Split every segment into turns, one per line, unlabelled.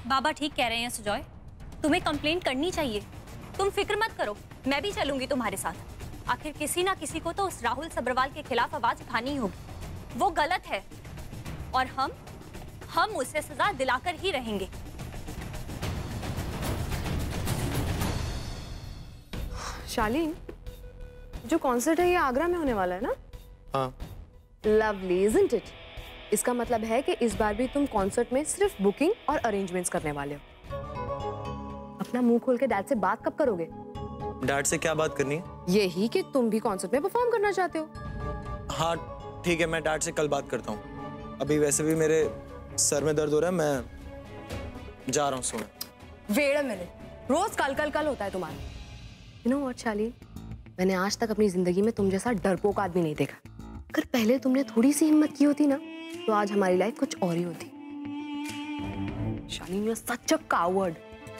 बाबा ठीक कह रहे हैं सुजॉय, तुम्हें कंप्लेंट करनी चाहिए। तुम फिक्र मत करो, मैं भी चलूंगी तुम्हारे साथ। आखिर किसी ना किसी को तो उस राहुल सब्रवाल के खिलाफ आवाज उठानी ही होगी। वो गलत है और हम उसे सजा दिलाकर ही रहेंगे।
शालीन, जो कॉन्सर्ट है ये आगरा में होने वाला है ना?
हाँ।
Lovely, isn't it? इसका मतलब है कि इस बार भी तुम कॉन्सर्ट में सिर्फ बुकिंग और अरेंजमेंट्स करने वाले हो। अपना मुंह खोल के डैड से बात कब करोगे?
डैड से क्या बात करनी है?
यही कि तुम भी कॉन्सर्ट में परफॉर्म करना चाहते हो।
हाँ ठीक है, मैं डैड से कल बात करता हूँ। अभी वैसे भी मेरे सर में दर्द हो रहा है, मैं जा रहा हूँ सोने।
वेट अ मिनट, रोज कल कल कल होता है तुम्हारा। यू नो व्हाट शालीन, मैंने आज तक अपनी जिंदगी में तुम जैसा डरपोक आदमी नहीं देखा। अगर पहले तुमने थोड़ी सी हिम्मत की होती ना, तो आज हमारी लाइफ कुछ और ही होती। Shaleen, you are such a coward.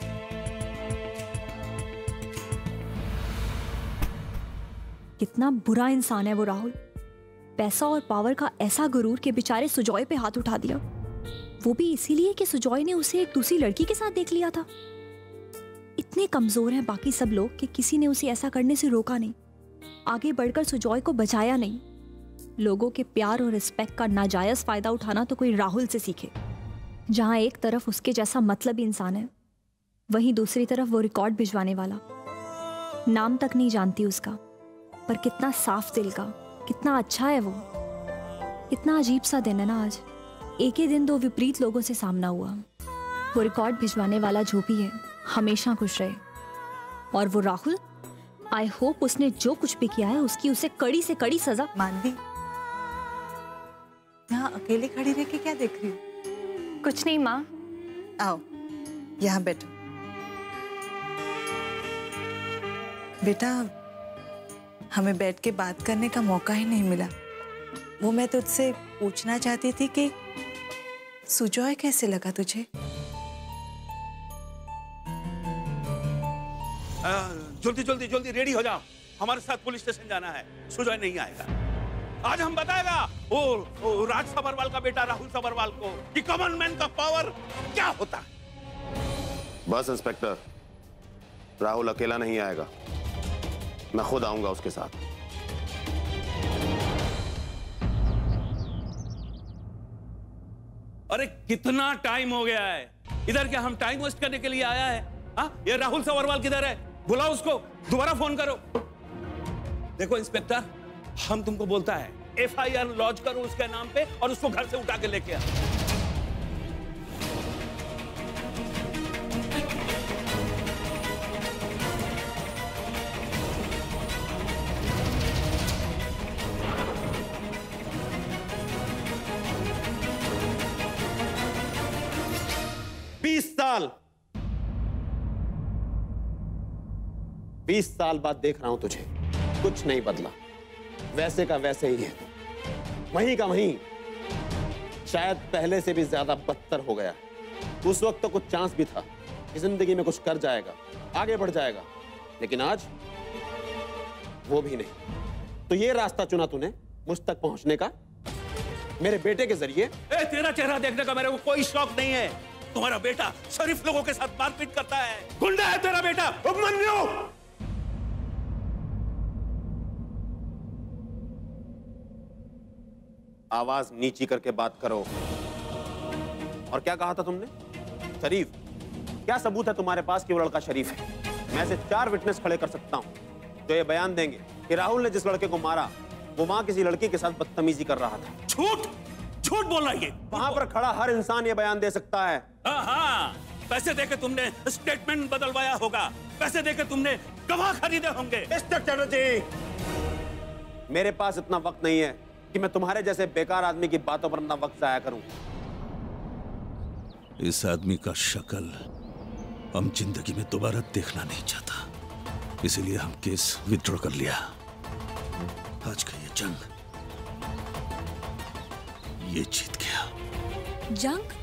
कितना बुरा इंसान है वो राहुल। पैसा और पावर का ऐसा गुरूर के बेचारे सुजॉय पे हाथ उठा दिया, वो भी इसीलिए कि सुजॉय ने उसे एक दूसरी लड़की के साथ देख लिया था। इतने कमजोर हैं बाकी सब लोग कि किसी ने उसे ऐसा करने से रोका नहीं, आगे बढ़कर सुजॉय को बचाया नहीं। लोगों के प्यार और रिस्पेक्ट का नाजायज फायदा उठाना तो कोई राहुल से सीखे। जहां एक तरफ उसके जैसा मतलबी इंसान है, वहीं दूसरी तरफ वो रिकॉर्ड भिजवाने वाला। नाम तक नहीं जानती उसका, पर कितना साफ दिल का, कितना अच्छा है वो। कितना अजीब सा दिन है ना आज। एक ही दिन दो विपरीत लोगों से सामना हुआ। वो रिकॉर्ड भिजवाने वाला जो भी है हमेशा खुश रहे, और वो राहुल, आई होप उसने जो कुछ भी किया है उसकी उसे कड़ी से कड़ी सजा।
मानवी, यहाँ अकेले खड़ी रह के क्या देख रही हो?
कुछ नहीं माँ।
आओ यहाँ बैठो। बेटा, हमें बैठ के बात करने का मौका ही नहीं मिला। वो मैं तुझसे पूछना चाहती थी कि सुजॉय कैसे लगा तुझे?
जल्दी जल्दी जल्दी रेडी हो जाओ, हमारे साथ पुलिस स्टेशन जाना है। सुजॉय नहीं आएगा। आज हम बताएगा वो राज सब्रवाल का बेटा राहुल सब्रवाल को कि कॉमन मैन का पावर क्या होता है।
बस इंस्पेक्टर, राहुल अकेला नहीं आएगा, मैं खुद आऊंगा उसके साथ।
अरे कितना टाइम हो गया है, इधर क्या हम टाइम वेस्ट करने के लिए आया है? हाँ, ये राहुल सब्रवाल किधर है? बुलाओ उसको, दोबारा फोन करो। देखो इंस्पेक्टर, हम तुमको बोलता है FIR लॉन्च करो उसके नाम पे और उसको घर से उठा के लेके आ।
बीस साल बाद देख रहा हूं तुझे, कुछ नहीं बदला, वैसे का वैसे ही है, वहीं का वहीं, शायद पहले से भी ज्यादा बदतर हो गया। उस वक्त तो कुछ चांस भी था कि जिंदगी में कुछ कर जाएगा, आगे बढ़ जाएगा, लेकिन आज वो भी नहीं। तो ये रास्ता चुना तूने मुझ तक पहुंचने का, मेरे बेटे के जरिए।
तेरा चेहरा देखने का मेरे को कोई शौक नहीं है। तुम्हारा बेटा शरीफ लोगों के साथ मारपीट करता है, गुंडा है तेरा बेटा। उपमन्यु,
आवाज नीची करके बात करो। और क्या कहा था तुमने? शरीफ? क्या सबूत है तुम्हारे पास कि वो लड़का शरीफ है? मैं ऐसे 4 विटनेस खड़े कर सकता हूं जो ये बयान देंगे कि राहुल ने जिस लड़के को मारा वो वहां किसी लड़की के साथ बदतमीजी कर रहा था।
झूठ, झूठ बोल रहा है।
वहां पर खड़ा हर इंसान ये बयान दे सकता है।
हाँ, पैसे देके तुमने स्टेटमेंट बदलवाया होगा, पैसे देके तुमने गवाह खरीदे होंगे।
मिस्टर चटर्जी, मेरे पास इतना वक्त नहीं है कि मैं तुम्हारे जैसे बेकार आदमी की बातों पर अपना वक्त जाया करूं।
इस आदमी का शक्ल हम जिंदगी में दोबारा देखना नहीं चाहता, इसीलिए हम केस विथड्रॉ कर लिया। आज का ये जंग ये जीत गया।
जंग?